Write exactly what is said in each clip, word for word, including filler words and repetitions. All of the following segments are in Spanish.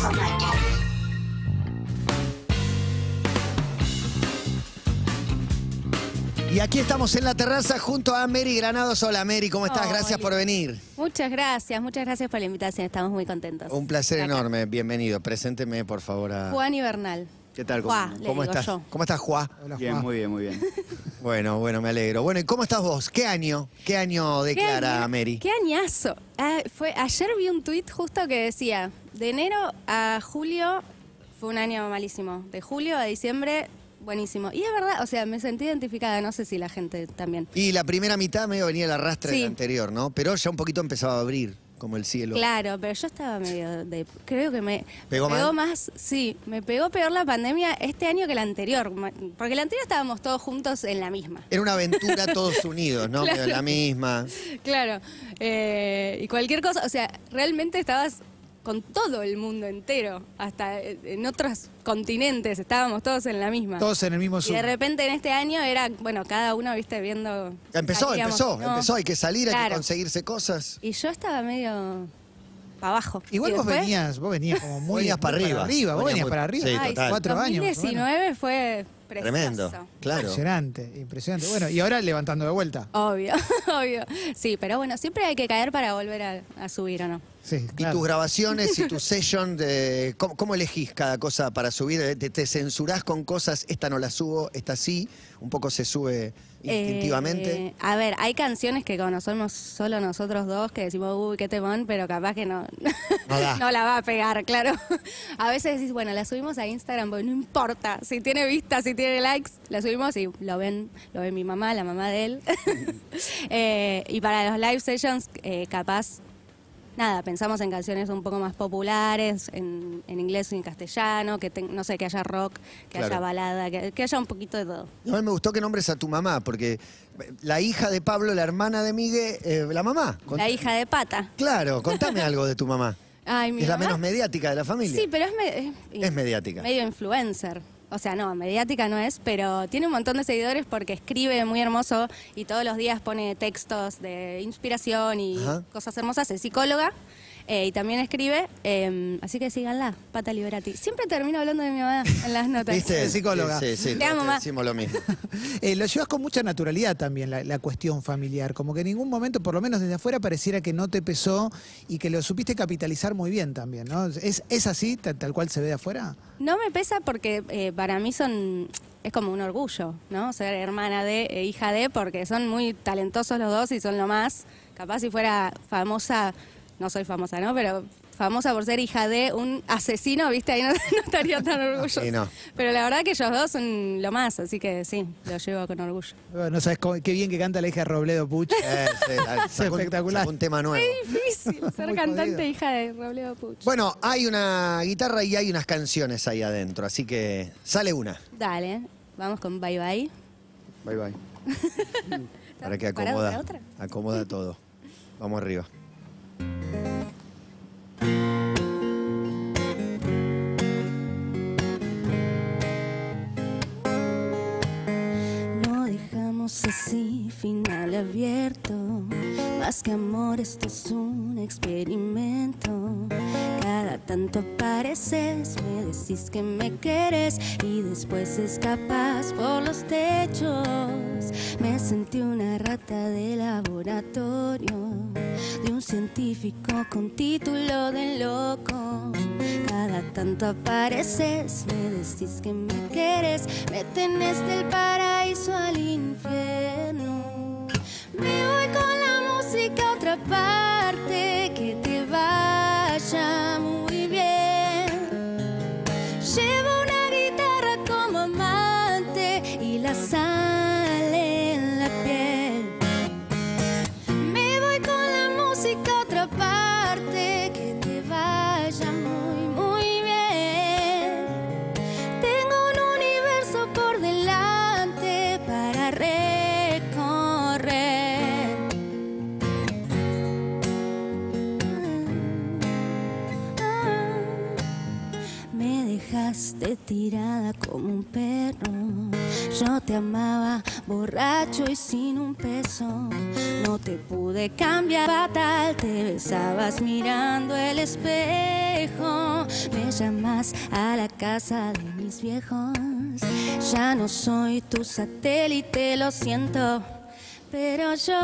Ojo mortal. Y aquí estamos en la terraza junto a Mary Granados. Hola Mary, ¿cómo estás? Gracias Hola. por venir. Muchas gracias, muchas gracias por la invitación, estamos muy contentos. Un placer Acá. enorme, bienvenido. Presénteme por favor a... Juan y Bernal. ¿Qué tal? ¿Cómo, Juá, le cómo digo estás? yo. ¿Cómo estás, Juá? Hola, Bien, Juan. muy bien, muy bien. Bueno, bueno, me alegro. Bueno, ¿y cómo estás vos? ¿Qué año? ¿Qué año declara año- Mary? ¿Qué añazo? Ah, fue, ayer vi un tuit justo que decía, de enero a julio fue un año malísimo, de julio a diciembre buenísimo. Y es verdad, o sea, me sentí identificada, no sé si la gente también. Y la primera mitad medio venía el arrastre Sí. del anterior, ¿no? Pero ya un poquito empezaba a abrir, como el cielo. Claro, pero yo estaba medio de... Creo que me ¿Pegó me pegó mal? más... Sí, me pegó peor la pandemia este año que el anterior. ma- Porque el anterior estábamos todos juntos en la misma. Era una aventura todos unidos, ¿no? Claro. Medio la misma. Claro. eh, y cualquier cosa, o sea, realmente estabas con todo el mundo entero, hasta en otros continentes, estábamos todos en la misma. Todos en el mismo Y Zoom. de repente en este año era, bueno, cada uno, viste, viendo... Ya empezó, salíamos, empezó, ¿no? empezó. Hay que salir, hay que Claro. conseguirse cosas. Y yo estaba medio para abajo. Igual Y vos después, venías, vos venías como muy, Venías muy para arriba. Vos Venías venías muy- para arriba. Sí, ay, total. Cuatro años. dos mil diecinueve fue precioso. Tremendo. Claro. Impresionante, impresionante. Bueno, y ahora levantando de vuelta. Obvio, obvio. Sí, pero bueno, siempre hay que caer para volver a, a subir, ¿o no? Sí, Y claro. tus grabaciones y tu session, de, ¿cómo, cómo elegís cada cosa para subir? ¿Te, te censurás con cosas? Esta no la subo, esta sí. Un poco se sube instintivamente. Eh, a ver, hay canciones que conocemos solo nosotros dos que decimos, uy, qué temón, pero capaz que no, No da. no la va a pegar, claro. A veces decís, bueno, la subimos a Instagram, porque no importa si tiene vistas, si tiene likes, la subimos y lo ven, lo ve mi mamá, la mamá de él. Eh, y para los live sessions, eh, capaz, nada, pensamos en canciones un poco más populares, en, en inglés y en castellano, que ten- no sé, que haya rock, que Claro. haya balada, que, que haya un poquito de todo. Y a mí me gustó que nombres a tu mamá, porque la hija de Pablo, la hermana de Miguel, eh, la mamá. Cont- La hija de Pata. Claro, contame algo de tu mamá. Ay, mi Es la mamá- menos mediática de la familia. Sí, pero es, me- es- Es mediática. medio influencer. O sea, no, mediática no es, pero tiene un montón de seguidores porque escribe muy hermoso y todos los días pone textos de inspiración y Ajá. cosas hermosas. Es psicóloga eh, y también escribe, eh, así que síganla, Pata Liberati. Siempre termino hablando de mi mamá en las notas. ¿Viste? Es psicóloga. Sí, sí, sí, Te amo, te mamá. decimos lo mismo. Eh, lo llevas con mucha naturalidad también, la, la cuestión familiar. Como que en ningún momento, por lo menos desde afuera, pareciera que no te pesó y que lo supiste capitalizar muy bien también, ¿no? ¿Es, es así, tal, tal cual se ve de afuera? No me pesa porque eh, para mí son es como un orgullo, ¿no? Ser hermana de, e hija de, porque son muy talentosos los dos y son lo más. Capaz si fuera famosa, no soy famosa, ¿no? Pero famosa por ser hija de un asesino, ¿viste? Ahí no, no estaría tan orgullosa. Sí, no. Pero la verdad que ellos dos son lo más, así que sí, lo llevo con orgullo. Bueno, no sabes cómo- qué bien que canta la hija de Robledo Puch. Eh, sí, ah, sacó un- espectacular. sacó un tema nuevo. Difícil ser Muy cantante jodido. hija de Robledo Puch. Bueno, hay una guitarra y hay unas canciones ahí adentro, así que sale una. Dale, vamos con Bye Bye. Bye bye. Para que ¿Preparado acomoda, para otra? acomoda todo. Vamos arriba. Lo dejamos así, final abierto. Más que amor, esto es un experimento. Cada tanto apareces, me decís que me quieres y después escapas por los techos. Me sentí una rata de laboratorio, de un científico con título de loco. Cada tanto apareces, me decís que me quieres, me tenés del paraíso al infierno. Me voy con la música a otra parte, que te vaya muy bien. Llevo una guitarra como amante y la sal en la piel. Me voy con la música a otra parte, que te vaya muy, muy bien. Tengo un universo por delante para recorrer. Me dejaste tirada como un perro. Yo te amaba borracho y sin un peso. No te pude cambiar fatal, te besabas mirando el espejo. Me llamas a la casa de mis viejos. Ya no soy tu satélite, lo siento, pero yo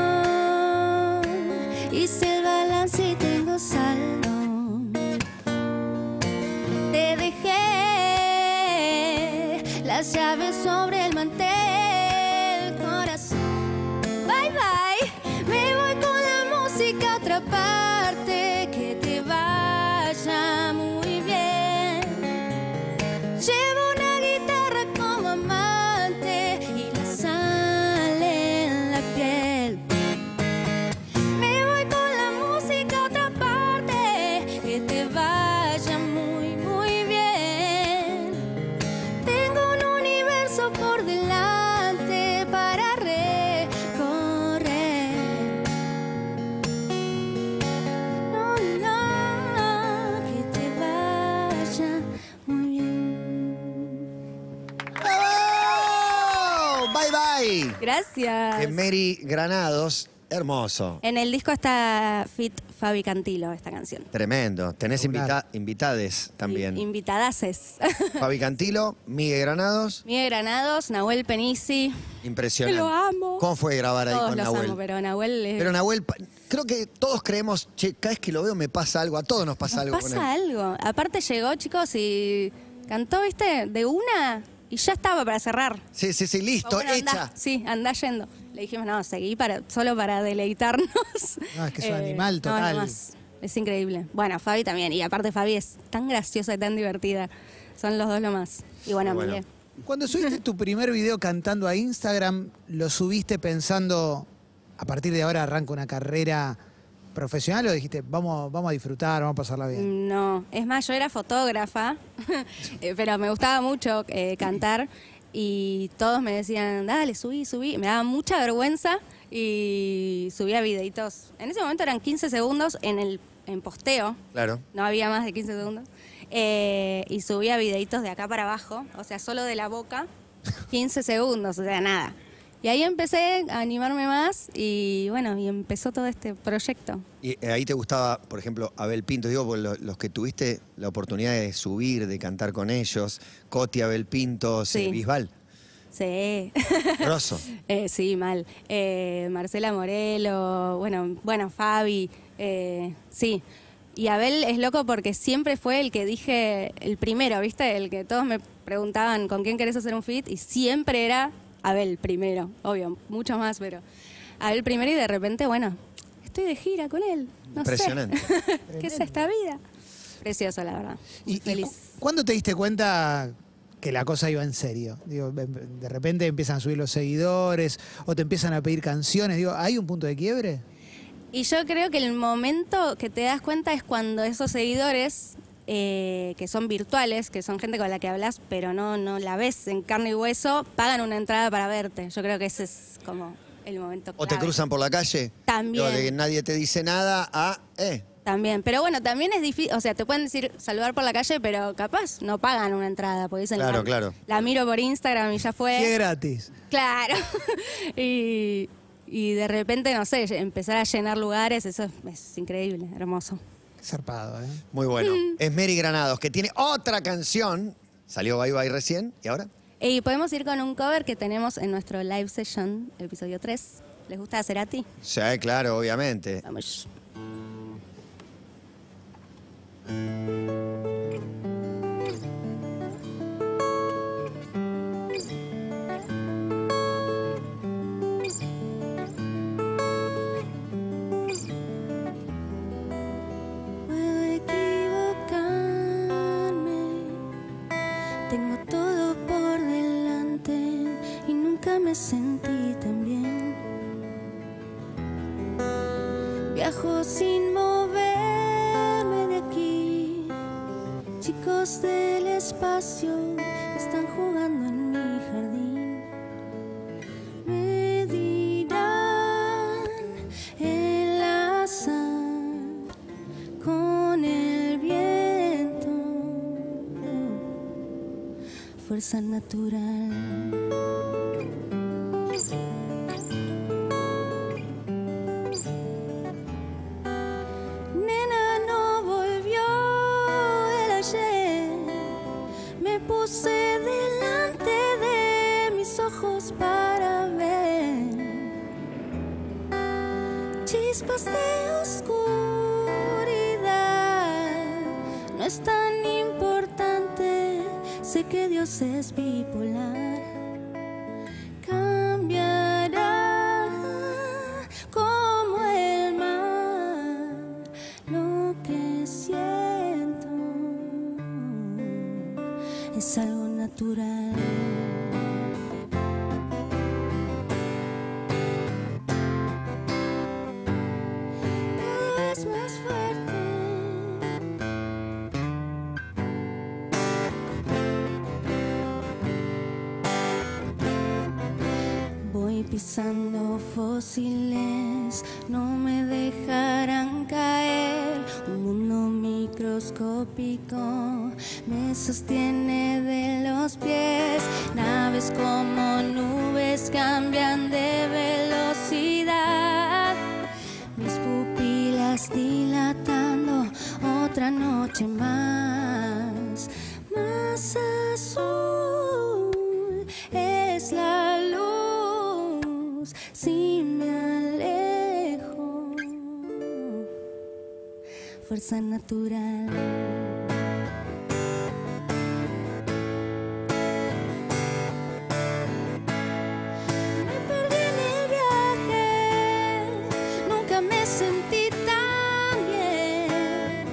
hice el balance y tengo saldo. Te dejé las llaves sobre el mantel, corazón. Bye bye, me voy con la música a otra parte. Que te vaya muy bien. Llevo una guitarra como amante y la sal en la piel. Me voy con la música a otra parte. Que te vaya muy, muy bien. Tengo un universo por delante para recorrer. No, no, que te vaya muy bien. ¡Bravo! Bye bye. Gracias. Eh, Mary Granados, hermoso. En el disco está Fit Fabi Cantilo, esta canción. Tremendo. Tenés invita invitades también. I- Invitadaces. Fabi Cantilo, Miguel Granados. Miguel Granados, Nahuel Penisi. Impresionante. Que lo amo. ¿Cómo fue grabar ahí Todos con los Nahuel? amo, pero Nahuel es... Pero Nahuel, pa- creo que todos creemos, che, cada vez que lo veo me pasa algo, a todos nos pasa Nos algo con él. pasa algo. Aparte llegó, chicos, y cantó, ¿viste? De una y ya estaba para cerrar. Sí, sí, sí, listo, Bueno, andá, hecha. sí, andá yendo. Le dijimos, no, seguí para, solo para deleitarnos. No, es que es un animal total. No, no más. Es increíble. Bueno, Fabi también. Y aparte Fabi es tan graciosa y tan divertida. Son los dos lo más. Y bueno, Bueno. Miguel. Cuando subiste tu primer video cantando a Instagram, ¿lo subiste pensando, a partir de ahora arranco una carrera profesional o dijiste, vamos, vamos a disfrutar, vamos a pasarla bien? No, es más, yo era fotógrafa, eh, pero me gustaba mucho eh, cantar y todos me decían, dale, subí, subí. Me daba mucha vergüenza y subía videitos. En ese momento eran quince segundos en el en posteo, Claro. no había más de quince segundos, eh, y subía videitos de acá para abajo, o sea, solo de la boca, quince segundos, o sea, nada. Y ahí empecé a animarme más y bueno, y empezó todo este proyecto. Y eh, ahí te gustaba, por ejemplo, Abel Pinto, digo, por lo- los que tuviste la oportunidad de subir, de cantar con ellos, Coti, Abel Pinto, Sí. Bisbal, Sí. grosso. Eh, sí, mal. Eh, Marcela Morelo, bueno, bueno, Fabi, eh, sí. Y Abel es loco porque siempre fue el que dije, el primero, ¿viste? El que todos me preguntaban con quién querés hacer un feat y siempre era Abel primero, obvio, mucho más, pero Abel primero y de repente, bueno, estoy de gira con él. No Impresionante. sé. ¿Qué es esta vida? Precioso, la verdad. ¿Y, y Feliz. cu- cuándo te diste cuenta que la cosa iba en serio? Digo, de repente empiezan a subir los seguidores o te empiezan a pedir canciones. Digo, ¿hay un punto de quiebre? Y yo creo que el momento que te das cuenta es cuando esos seguidores, eh, que son virtuales, que son gente con la que hablas, pero no, no la ves en carne y hueso, pagan una entrada para verte. Yo creo que ese es como el momento O te clave. cruzan por la calle. También. Digo, de que nadie te dice nada a, eh, También, pero bueno, también es difícil, o sea, te pueden decir saludar por la calle, pero capaz no pagan una entrada, porque dicen, Claro, la, claro. la miro por Instagram y ya fue. Sí, es gratis. Claro. y, y de repente, no sé, empezar a llenar lugares, eso es, es increíble, hermoso. Qué zarpado, ¿eh? muy bueno. Es Mary Granados, que tiene otra canción. Salió Bye Bye recién, ¿y ahora? Y podemos ir con un cover que tenemos en nuestro live session, episodio tres. ¿Les gusta Cerati? Sí, claro, obviamente. Vamos. Puedo equivocarme, tengo todo por delante y nunca me sentí tan bien. Viajo sin moverme de aquí, chicos del espacio están jugando en mi jardín. Me dirán el azar con el viento, fuerza natural. Nena, no volvió el ayer. chispas de oscuridad. No es tan importante, sé que Dios es bipolar. Cambiará como el mar lo que siento. Es algo natural. Es más fuerte. Voy pisando fósiles, no me dejarán caer. Un mundo microscópico me sostiene de los pies. Naves como nubes cambian de velocidad. Mis pupilas dilatando, otra noche más. Más azul es la luz si me alejo. Fuerza natural. Me perdí en el viaje, nunca me sentí tan bien.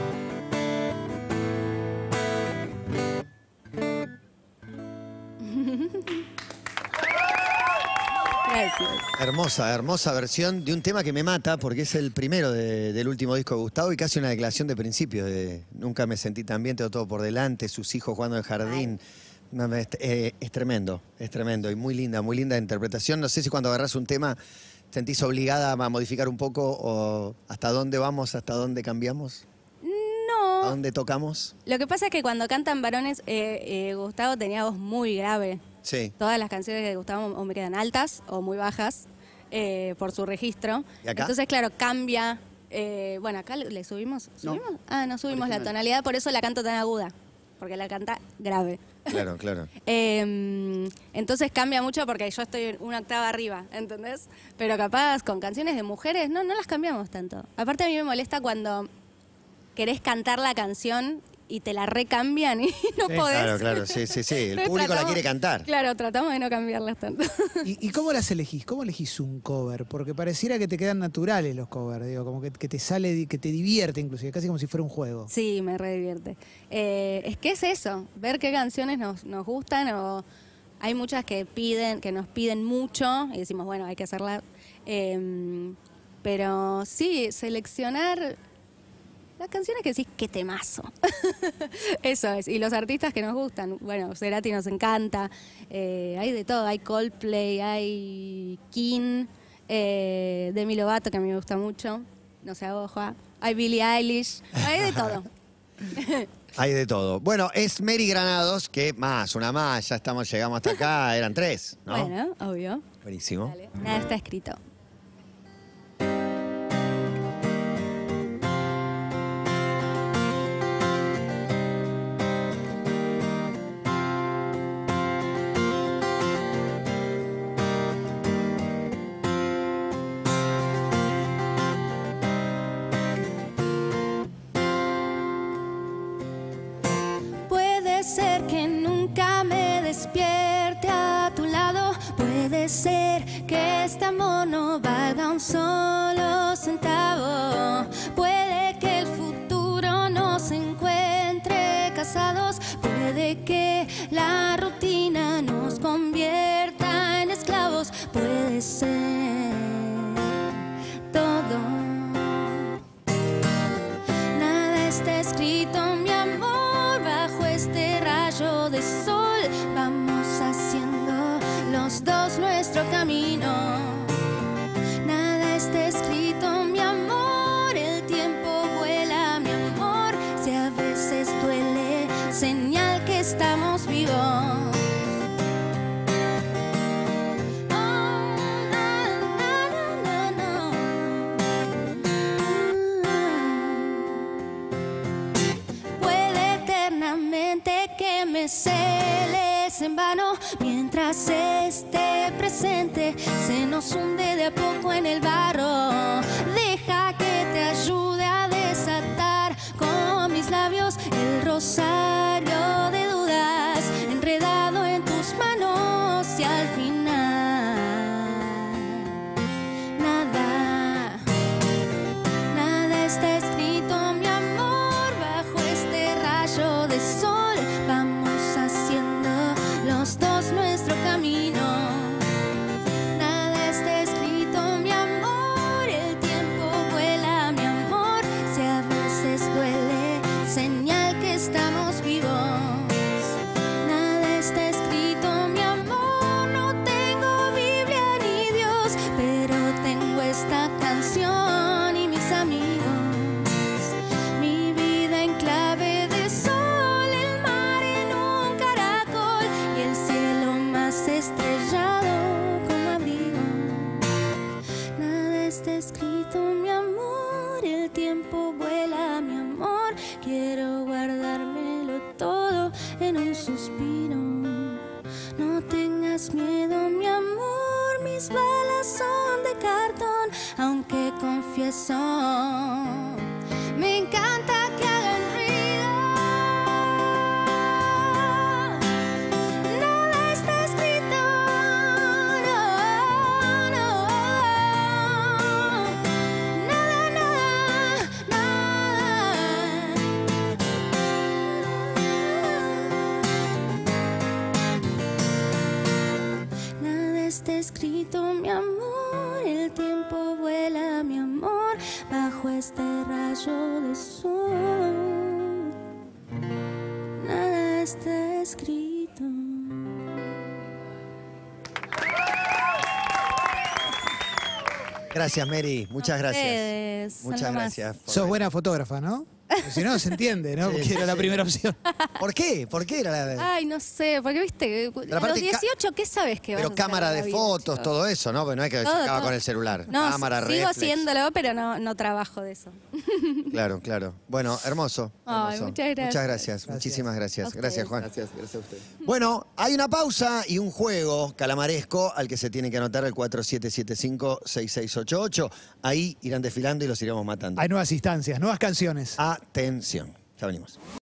Gracias. Hermosa, hermosa versión de un tema que me mata porque es el primero de- del último disco de Gustavo y casi una declaración de principios. De, nunca me sentí tan bien, tengo todo por delante, sus hijos jugando en el jardín. No, no, es, eh, es tremendo, es tremendo y muy linda, muy linda interpretación. No sé si cuando agarrás un tema sentís obligada a modificar un poco o hasta dónde vamos, hasta dónde cambiamos, a No, dónde tocamos. lo que pasa es que cuando cantan varones, eh, eh, Gustavo tenía voz muy grave. Sí. Todas las canciones de Gustavo o me quedan altas o muy bajas eh, por su registro. ¿Y acá? Entonces, claro, cambia. eh, bueno, acá le le subimos. No. ¿Subimos? Ah, no subimos la Original. tonalidad, por eso la canto tan aguda. Porque la canta grave. Claro, claro. Eh, entonces cambia mucho porque yo estoy una octava arriba, ¿entendés? Pero capaz con canciones de mujeres, no, no las cambiamos tanto. Aparte a mí me molesta cuando querés cantar la canción y te la recambian y no Sí, podés. Claro, claro, sí, sí, sí. El Entonces público la tratamos- quiere cantar. Claro, tratamos de no cambiarlas tanto. ¿Y, y cómo las elegís? ¿Cómo elegís un cover? Porque pareciera que te quedan naturales los covers, digo, como que, que te sale, que te divierte inclusive, casi como si fuera un juego. Sí, me re divierte. Eh, es que es eso, ver qué canciones nos, nos gustan o hay muchas que piden, que nos piden mucho y decimos, bueno, hay que hacerla. Eh, pero sí, seleccionar las canciones que decís, qué temazo. Eso es. Y los artistas que nos gustan. Bueno, Cerati nos encanta. Eh, hay de todo. Hay Coldplay, hay King, eh, Demi Lovato, que a mí me gusta mucho. No sé, ojo. Hay Billie Eilish. Hay de todo. Hay de todo. Bueno, es Mary Granados, que más, una más, ya estamos, llegamos hasta acá, eran tres, ¿no? Bueno, obvio. Buenísimo. Dale. Nada está escrito. Puede ser que nunca me despierte a tu lado. Puede ser que este amor no valga un solo centavo. Puede que el futuro nos encuentre casados. Puede que la rutina nos convierta en esclavos. Puede ser todo. Nada está escrito, mi amor, bajo este rayo de sol. Vamos haciendo los dos nuestro camino. Nada está escrito, mi amor, el tiempo vuela, mi amor. Si a veces duele, señal que estamos vivos. Oh, na, na, na, na, na. Puede eternamente que me celes en vano mientras esté presente. Se nos nos hunde de a poco en el barro. Deja que te ayude a desatar con mis labios el rosario de dudas enredado en tus manos y al final nada, nada está escrito, mi amor, bajo este rayo de sol. Vamos haciendo los dos nuestro camino. Nada está escrito, mi amor, el tiempo vuela, mi amor. Si a veces duele, señal que estamos vivos. Nada está escrito, mi amor, no tengo Biblia ni Dios, pero tengo esta canción y mis amigos. Mi vida en clave de sol, el mar en un caracol y el cielo más estrellado como abrigo. Nada está escrito, mi amor, el tiempo vuela, mi amor. Quiero guardármelo todo en un suspiro. No tengas miedo, mi amor, mis balas son de cartón, aunque confieso, me encanta que hagan ruido. Nada está escrito, no, no. Nada, nada, nada. Nada está escrito, mi amor, el tiempo vuela, mi amor, bajo este rayo de sol. Nada está escrito. Gracias, Mary. Muchas gracias. Ustedes son Muchas lo más. gracias. por- Sos buena fotógrafa, ¿no? Porque si no, se entiende, ¿no? Sí, Porque sí, era la sí. primera opción. ¿Por qué? ¿Por qué era la Ay, no sé, porque viste, a los aparte, ca- dieciocho, ¿qué sabes que vas a Pero hacer cámara en de la vida, fotos, chicos? todo eso, ¿no? Porque no es que se Todo, acaba todo. con el celular. No, cámara, sigo reflex. haciéndolo, pero no, no trabajo de eso. Claro, claro. Bueno, hermoso. Ay, hermoso. muchas gracias. Muchas gracias. Muchísimas gracias. A Gracias, ustedes. Juan. Gracias, gracias a usted. Bueno, hay una pausa y un juego calamaresco al que se tiene que anotar el cuatro siete siete cinco seis seis ocho ocho. Ahí irán desfilando y los iremos matando. Hay nuevas instancias, nuevas canciones. Atención. Ya venimos.